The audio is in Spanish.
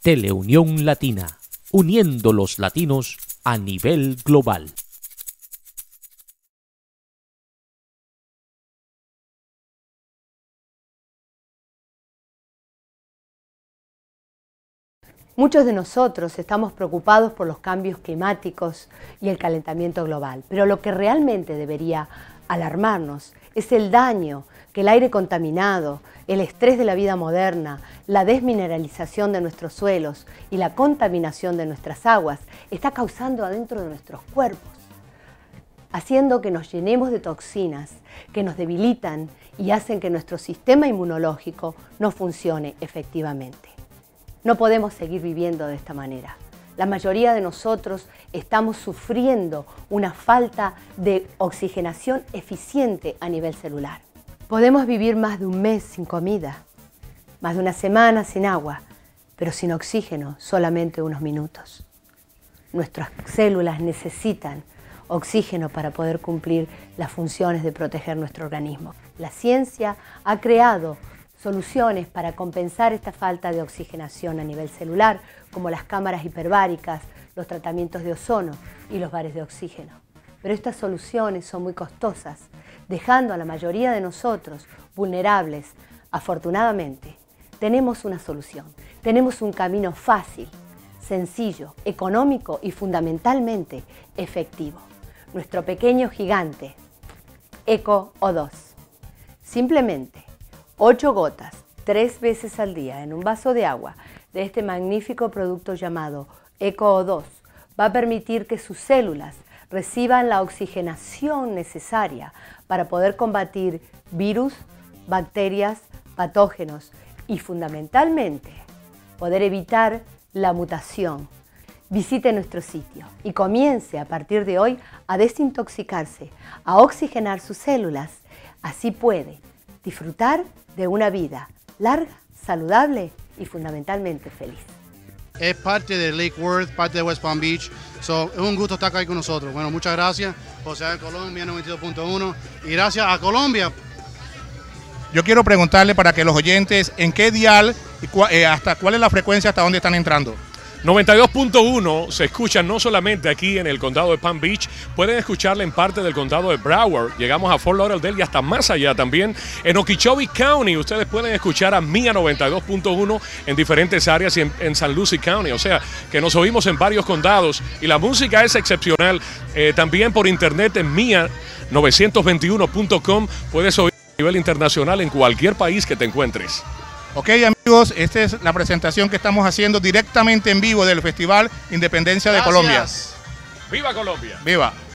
Teleunión Latina, uniendo los latinos a nivel global. Muchos de nosotros estamos preocupados por los cambios climáticos y el calentamiento global, pero lo que realmente debería alarmarnos es el daño que el aire contaminado, el estrés de la vida moderna, la desmineralización de nuestros suelos y la contaminación de nuestras aguas está causando adentro de nuestros cuerpos, haciendo que nos llenemos de toxinas que nos debilitan y hacen que nuestro sistema inmunológico no funcione efectivamente. No podemos seguir viviendo de esta manera. La mayoría de nosotros estamos sufriendo una falta de oxigenación eficiente a nivel celular. Podemos vivir más de un mes sin comida, más de una semana sin agua, pero sin oxígeno solamente unos minutos. Nuestras células necesitan oxígeno para poder cumplir las funciones de proteger nuestro organismo. La ciencia ha creado soluciones para compensar esta falta de oxigenación a nivel celular, como las cámaras hiperbáricas, los tratamientos de ozono y los bares de oxígeno. Pero estas soluciones son muy costosas, dejando a la mayoría de nosotros vulnerables. Afortunadamente, tenemos una solución, tenemos un camino fácil, sencillo, económico y fundamentalmente efectivo. Nuestro pequeño gigante, Eco O2. Simplemente 8 gotas, 3 veces al día en un vaso de agua de este magnífico producto llamado Eco O2 va a permitir que sus células reciban la oxigenación necesaria para poder combatir virus, bacterias, patógenos y fundamentalmente poder evitar la mutación. Visite nuestro sitio y comience a partir de hoy a desintoxicarse, a oxigenar sus células. Así puede disfrutar de una vida larga, saludable y fundamentalmente feliz. Es parte de Lake Worth, parte de West Palm Beach. Es un gusto estar aquí con nosotros. Bueno, muchas gracias. José de Colombia 92.1 y gracias a Colombia. Yo quiero preguntarle para que los oyentes, ¿en qué dial y hasta cuál es la frecuencia hasta dónde están entrando? 92.1 se escucha no solamente aquí en el condado de Palm Beach, pueden escucharla en parte del condado de Broward, llegamos a Fort Lauderdale y hasta más allá también. En Okeechobee County ustedes pueden escuchar a Mía 92.1 en diferentes áreas y en San Lucie County, o sea que nos oímos en varios condados y la música es excepcional. También por internet en Mía921.com puedes oír a nivel internacional en cualquier país que te encuentres. Ok, amigos, esta es la presentación que estamos haciendo directamente en vivo del Festival Independencia de Colombia. ¡Viva Colombia! ¡Viva!